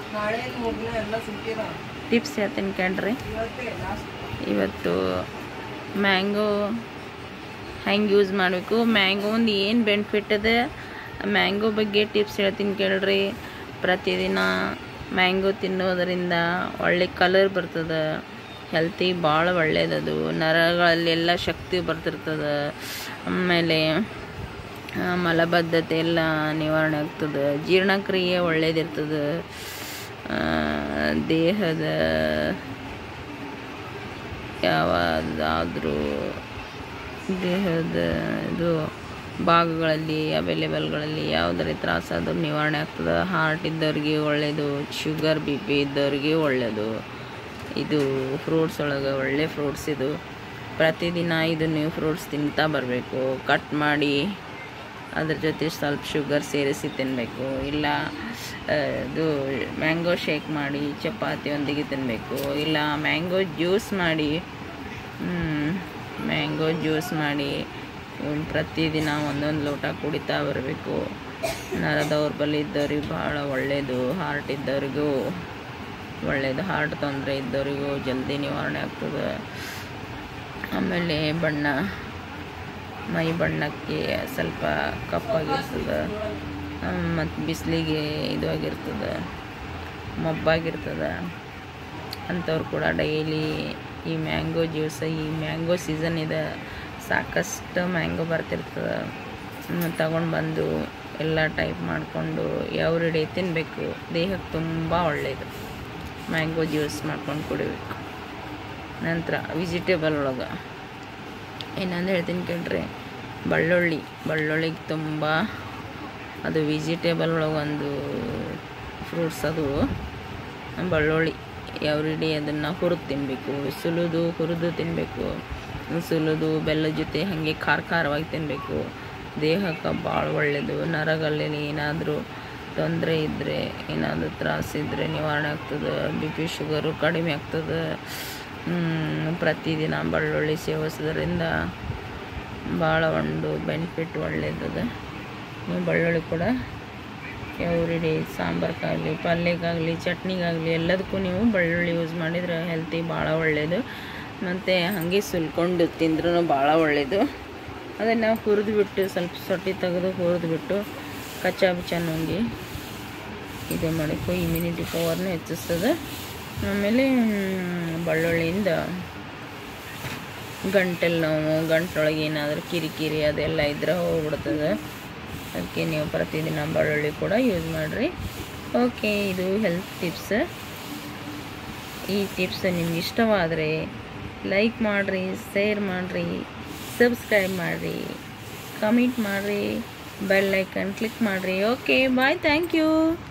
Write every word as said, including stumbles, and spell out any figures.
Tips ಹೇಳ್ತೀನಿ ಕೇಳ್ರಿ. ಇವತ್ತು ಮ್ಯಾಂಗೋ ಹೆಂಗೆ ಯೂಸ್ ಮಾಡಬೇಕು, ಮ್ಯಾಂಗೋ ಒಂದು ಏನು ಬೆನಿಫಿಟ್ ಅದ ಮ್ಯಾಂಗೋ ಬಗ್ಗೆ ಟಿಪ್ಸ್ ಹೇಳ್ತೀನಿ ಕೇಳ್ರಿ. ಪ್ರತಿದಿನ ಮ್ಯಾಂಗೋ ತಿನ್ನೋದರಿಂದ ಒಳ್ಳೆ ಕಲರ್ ಬರ್ತದೆ, ಹೆಲ್ತಿಗೆ ಭಾಳ ಒಳ್ಳೆಯದದು, ನರಗಳಲ್ಲೆಲ್ಲ ಶಕ್ತಿ ಬರ್ತಿರ್ತದೆ. ಆಮೇಲೆ ಮಲಬದ್ಧತೆ ಎಲ್ಲ ನಿವಾರಣೆ ಆಗ್ತದೆ, ಜೀರ್ಣಕ್ರಿಯೆ ಒಳ್ಳೇದಿರ್ತದೆ, ದೇಹದ ಯಾವುದಾದ್ರೂ ದೇಹದ ಇದು ಭಾಗಗಳಲ್ಲಿ ಅವೈಲೇಬಲ್ಗಳಲ್ಲಿ ಯಾವುದರ ತ್ರಾಸಾದ್ರೂ ನಿವಾರಣೆ ಆಗ್ತದೆ. ಹಾರ್ಟ್ ಇದ್ದವ್ರಿಗೆ ಒಳ್ಳೆಯದು, ಶುಗರ್ ಬಿ ಪಿ ಇದ್ದವ್ರಿಗೆ ಒಳ್ಳೆಯದು. ಇದು ಫ್ರೂಟ್ಸ್ ಒಳಗೆ ಒಳ್ಳೆ ಫ್ರೂಟ್ಸ್ ಇದು. ಪ್ರತಿದಿನ ಇದು ನೀವು ಫ್ರೂಟ್ಸ್ ತಿಂತಾ ಬರಬೇಕು. ಕಟ್ ಮಾಡಿ ಅದ್ರ ಜೊತೆ ಸ್ವಲ್ಪ ಶುಗರ್ ಸೇರಿಸಿ ತಿನ್ನಬೇಕು. ಇಲ್ಲ ಇದು ಮ್ಯಾಂಗೋ ಶೇಕ್ ಮಾಡಿ ಚಪಾತಿಯೊಂದಿಗೆ ತಿನ್ನಬೇಕು. ಇಲ್ಲ ಮ್ಯಾಂಗೋ ಜ್ಯೂಸ್ ಮಾಡಿ ಮ್ಯಾಂಗೋ ಜ್ಯೂಸ್ ಮಾಡಿ ಪ್ರತಿದಿನ ಒಂದೊಂದು ಲೋಟ ಕುಡಿತಾ ಬರಬೇಕು. ನರ ದೌರ್ಬಲ್ಯ ಇದ್ದವ್ರಿಗೆ ಭಾಳ ಒಳ್ಳೆಯದು, ಹಾರ್ಟ್ ಇದ್ದವ್ರಿಗೂ ಒಳ್ಳೆಯದು, ಹಾರ್ಟ್ ತೊಂದರೆ ಇದ್ದವರಿಗೂ ಜಲ್ದಿ ನಿವಾರಣೆ ಆಗ್ತದೆ. ಆಮೇಲೆ ಬಣ್ಣ ಮೈ ಬಣ್ಣಕ್ಕೆ ಸ್ವಲ್ಪ ಕಪ್ಪಾಗಿರ್ತದೆ ಮತ್ತು ಬಿಸಿಲಿಗೆ ಇದು ಆಗಿರ್ತದೆ, ಮಬ್ಬಾಗಿರ್ತದೆ ಅಂಥವ್ರು ಕೂಡ ಡೈಲಿ ಈ ಮ್ಯಾಂಗೋ ಜ್ಯೂಸ್, ಈ ಮ್ಯಾಂಗೋ ಸೀಸನ್ ಇದೆ, ಸಾಕಷ್ಟು ಮ್ಯಾಂಗೋ ಬರ್ತಿರ್ತದೆ, ತಗೊಂಡು ಬಂದು ಎಲ್ಲ ಟೈಪ್ ಮಾಡಿಕೊಂಡು ಎವ್ರಿ ಡೇ ತಿನ್ನಬೇಕು. ದೇಹಕ್ಕೆ ತುಂಬ ಒಳ್ಳೆಯದು. ಮ್ಯಾಂಗೋ ಜ್ಯೂಸ್ ಮಾಡ್ಕೊಂಡು ಕುಡಿಬೇಕು. ನಂತರ ವೆಜಿಟೇಬಲ್ ಒಳಗೆ ಏನಂದು ಹೇಳ್ತೀನಿ ಕೇಳ್ರಿ, ಬೆಳ್ಳುಳ್ಳಿ ಬೆಳ್ಳುಳ್ಳಿಗೆ ತುಂಬ ಅದು ವೆಜಿಟೇಬಲ್ ಒಳಗೆ ಒಂದು ಫ್ರೂಟ್ಸ್ ಅದು ಬೆಳ್ಳುಳ್ಳಿ. ಎವ್ರಿ ಡೇ ಅದನ್ನು ಹುರಿದು ತಿನ್ನಬೇಕು, ಸುಲಿದು ಹುರಿದು ತಿನ್ನಬೇಕು. ಸುಲಿದು ಬೆಲ್ಲದ ಜೊತೆ ಹಾಗೆ ಖಾರ ಖಾರವಾಗಿ ತಿನ್ನಬೇಕು. ದೇಹಕ್ಕೆ ಭಾಳ ಒಳ್ಳೆಯದು. ನರಗಳಲ್ಲಿ ಏನಾದರೂ ತೊಂದರೆ ಇದ್ದರೆ, ಏನಾದರೂ ತ್ರಾಸಿದ್ದರೆ ನಿವಾರಣೆ ಆಗ್ತದೆ. ಬಿ ಪಿ ಶುಗರು ಕಡಿಮೆ ಆಗ್ತದೆ. ಪ್ರತಿದಿನ ಬೆಳ್ಳುಳ್ಳಿ ಸೇವಿಸೋದ್ರಿಂದ ಭಾಳ ಒಂದು ಬೆನಿಫಿಟ್ ಒಳ್ಳೆಯದದ. ನೀವು ಬೆಳ್ಳುಳ್ಳಿ ಕೂಡ ಎವ್ರಿ ಡೇ ಸಾಂಬಾರ್ಗಾಗಲಿ, ಪಲ್ಯಕ್ಕಾಗಲಿ, ಚಟ್ನಿಗಾಗಲಿ ಎಲ್ಲದಕ್ಕೂ ನೀವು ಬೆಳ್ಳುಳ್ಳಿ ಯೂಸ್ ಮಾಡಿದ್ರೆ ಹೆಲ್ತಿಗೆ ಭಾಳ ಒಳ್ಳೆಯದು. ಮತ್ತು ಹಾಗೆ ಸುಲ್ಕೊಂಡು ತಿಂದ್ರೂ ಭಾಳ ಒಳ್ಳೆಯದು. ಅದನ್ನು ಹುರಿದು ಬಿಟ್ಟು ಸ್ವಲ್ಪ ಸೊಟ್ಟಿ ತೆಗೆದು ಹುರಿದು ಬಿಟ್ಟು ಕಚ್ಚಾ ಬಿಚ್ಚ ನುಂಗಿ ಇದು ಮಾಡಬೇಕು. ಇಮ್ಯುನಿಟಿ ಪವರ್ನ ಹೆಚ್ಚಿಸ್ತದೆ. ಆಮೇಲೆ ಬೆಳ್ಳುಳ್ಳಿಯಿಂದ ಗಂಟಲು ನೋವು, ಗಂಟಲೊಳಗೆ ಏನಾದರೂ ಕಿರಿಕಿರಿ ಅದೆಲ್ಲ ಇದ್ರೆ ಹೋಗ್ಬಿಡ್ತದೆ. ಅದಕ್ಕೆ ನೀವು ಪ್ರತಿದಿನ ಬೆಳ್ಳುಳ್ಳಿ ಕೂಡ ಯೂಸ್ ಮಾಡಿರಿ. ಓಕೆ, ಇದು ಹೆಲ್ತ್ ಟಿಪ್ಸ್. ಈ ಟಿಪ್ಸ್ ನಿಮ್ಗೆ ಇಷ್ಟವಾದರೆ ಲೈಕ್ ಮಾಡಿರಿ, ಶೇರ್ ಮಾಡಿರಿ, ಸಬ್ಸ್ಕ್ರೈಬ್ ಮಾಡಿರಿ, ಕಮೆಂಟ್ ಮಾಡಿರಿ, ಬೆಲ್ ಐಕನ್ ಕ್ಲಿಕ್ ಮಾಡಿರಿ. Okay, bye, thank you.